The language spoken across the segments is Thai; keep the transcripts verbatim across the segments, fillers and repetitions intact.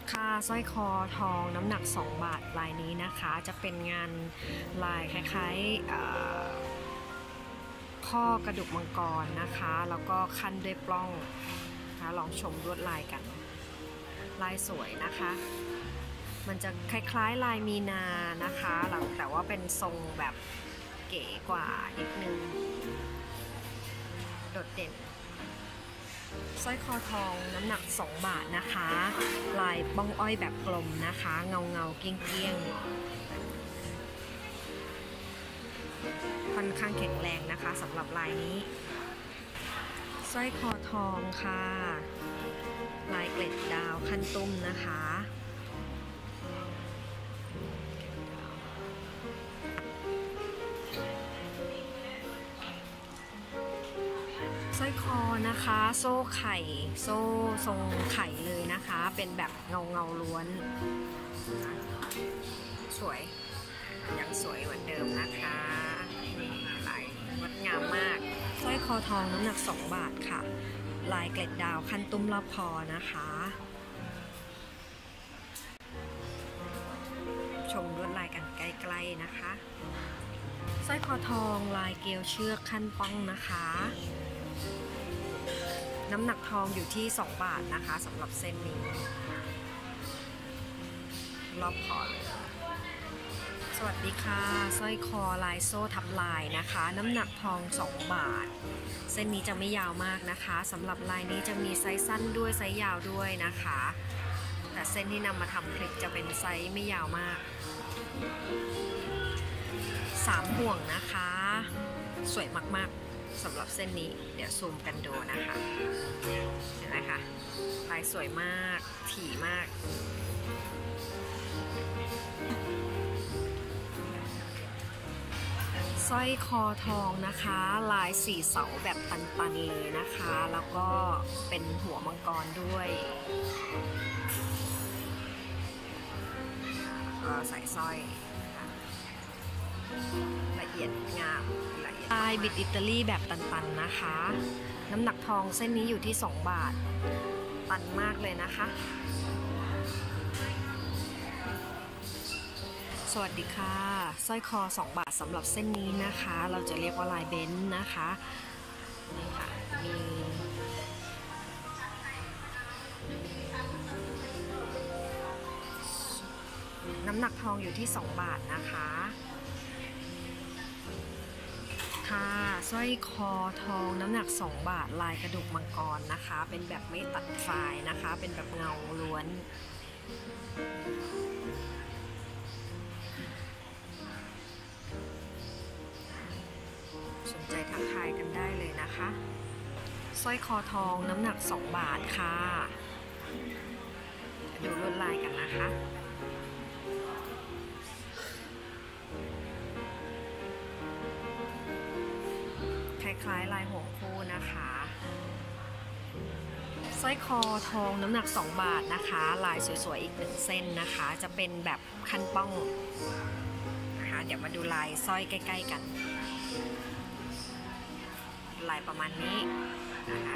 ค่ะสร้อยคอทองน้ำหนักสองบาทลายนี้นะคะจะเป็นงานลายคล้ายๆข้อกระดูกมังกรนะคะแล้วก็ขั้นด้วยปล้องนะคะลองชมลวดลายกันลายสวยนะคะมันจะคล้ายๆลายมีนานะคะแต่ว่าเป็นทรงแบบเก๋กว่านิดนึงโดดเด่นสร้อยคอทองน้ำหนักสองบาทนะคะลายบ้องอ้อยแบบกลมนะคะเงาเงาเกี้ยงเกี้ยงค่อนข้างแข็งแรงนะคะสำหรับลายนี้สร้อยคอทองค่ะลายเกล็ดดาวขั้นตุ้มนะคะสร้อยคอนะคะโซ่ไข่โซ่ทรงไข่เลยนะคะเป็นแบบเงาเงาล้วนสวยยังสวยเหมือนเดิมนะคะลายงดงามมากสร้อยคอทองน้ำหนักสองบาทค่ะลายเกล็ดดาวขั้นตุ้มรอบคอนะคะชมลวดลายกันใกล้ๆนะคะสร้อยคอทองลายเกลียวเชือกขั้นป้องนะคะน้ำหนักทองอยู่ที่สองบาทนะคะสำหรับเส้นนี้รอบคอเลยสวัสดีค่ะสร้อยคอลายโซ่ทับลายนะคะน้ำหนักทองสองบาทเส้นนี้จะไม่ยาวมากนะคะสำหรับลายนี้จะมีไซส์สั้นด้วยไซส์ยาวด้วยนะคะแต่เส้นที่นำมาทำคลิปจะเป็นไซส์ไม่ยาวมากสามห่วงนะคะสวยมากๆสำหรับเส้นนี้เดี๋ยวซูมกันดูนะคะเห็นไหมคะลายสวยมากถี่มากสร้อยคอทองนะคะลายสี่เสาแบบตันๆเลยนะคะแล้วก็เป็นหัวมังกรด้วยก็ใส่สร้อยละเอียดงามละเอียดลายบิดอิตาลีแบบตันๆนะคะน้ำหนักทองเส้นนี้อยู่ที่สองบาทตันมากเลยนะคะสวัสดีค่ะสร้อยคอสองบาทสำหรับเส้นนี้นะคะเราจะเรียกว่าลายเบนซ์นะคะนี่ค่ะมีน้ำหนักทองอยู่ที่สองบาทนะคะค่ะสร้อยคอทองน้ำหนักสองบาทลายกระดูกมังกรนะคะเป็นแบบไม่ตัดฝายนะคะเป็นแบบเงาล้วนสนใจทักทายกันได้เลยนะคะสร้อยคอทองน้ำหนักสองบาทค่ะดูลวดลายกันนะคะคล้ายๆลายห่วงคู่นะคะสร้อยคอทองน้ำหนักสองบาทนะคะลายสวยๆอีกหนึ่งเส้นนะคะจะเป็นแบบคันป้องนะคะเดี๋ยวมาดูลายสร้อยใกล้ๆกันลายประมาณนี้นะคะ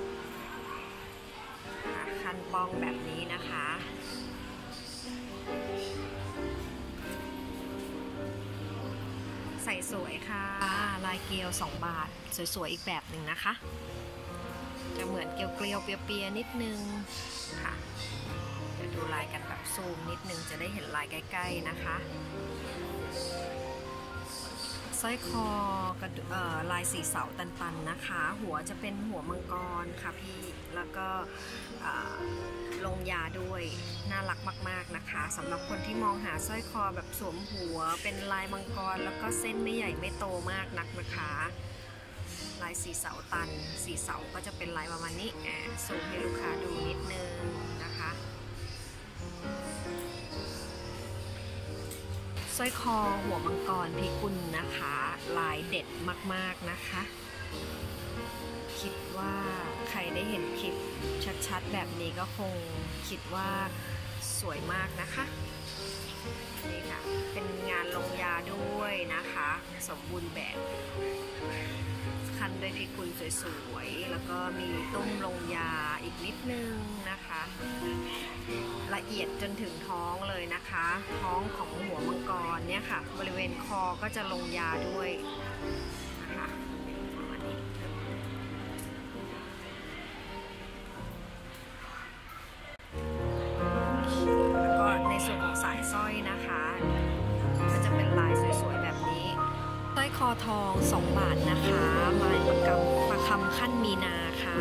คันป้องแบบนี้นะคะใส่สวยค่ะลายเกลียวสองบาทสวยๆอีกแบบหนึ่งนะคะจะเหมือนเกลียวเกลียวเปียๆนิดนึงค่ะเดี๋ยวดูลายกันแบบซูมนิดนึงจะได้เห็นลายใกล้ๆนะคะสร้อยคอกระเอ่อลายสีเสาตันๆนะคะหัวจะเป็นหัวมังกรค่ะพี่แล้วก็ลงยาด้วยน่ารักมากๆนะคะสำหรับคนที่มองหาสร้อยคอแบบสวมหัวเป็นลายมังกรแล้วก็เส้นไม่ใหญ่ไม่โตมากนักนะคะลายสีเสาตันสีเสาก็จะเป็นลายประมาณนี้แอบซูมให้ลูกค้าดูนิดนึงนะคะสร้อยคอหัวมังกรพิกุลนะคะลายเด็ดมากๆนะคะคิดว่าใครได้เห็นคลิปชัดๆแบบนี้ก็คงคิดว่าสวยมากนะคะนี่ค่ะเป็นงานลงยาด้วยนะคะสมบูรณ์แบบคันด้วยพิกุลสวยๆแล้วก็มีตุ้มลงยาอีกนิดนึงนะคะละเอียดจนถึงท้องเลยนะคะ ท้องของหัวมังกรเนี่ยค่ะบริเวณคอก็จะลงยาด้วยนะคะแล้วก็ในส่วนของสายสร้อยนะคะก็จะเป็นลายสวยๆแบบนี้สร้อยคอทองสองบาทนะคะลายประกำประคำขั้นมีนาค่ะ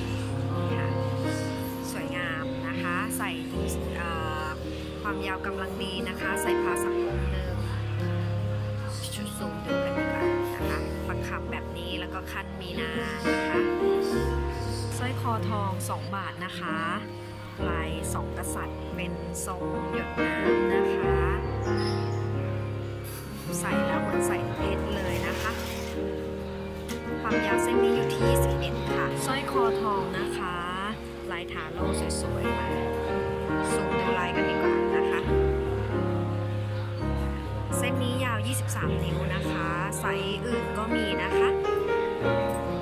สวยงามนะคะใส่ความยาวกำลังดีนะคะใส่ผ้าสักวงหนึ่งชุดสูงดูกันดีกว่านะคะประคำแบบนี้แล้วก็ขั้นมีนานะคะสร้อยคอทองสองบาทนะคะลายสองกษัตริย์เป็นทรงหยดน้ำนะคะใส่แล้วเหมือนใส่เพชรเลยนะคะความยาวเส้นนี้อยู่ที่สิบเอ็ดค่ะสร้อยคอทองนะคะลายถาโล่สวยๆมาซูมดูลายกันดีกว่านะคะเส้นนี้ยาวยี่สิบสามนิ้วนะคะไซส์อื่นก็มีนะคะ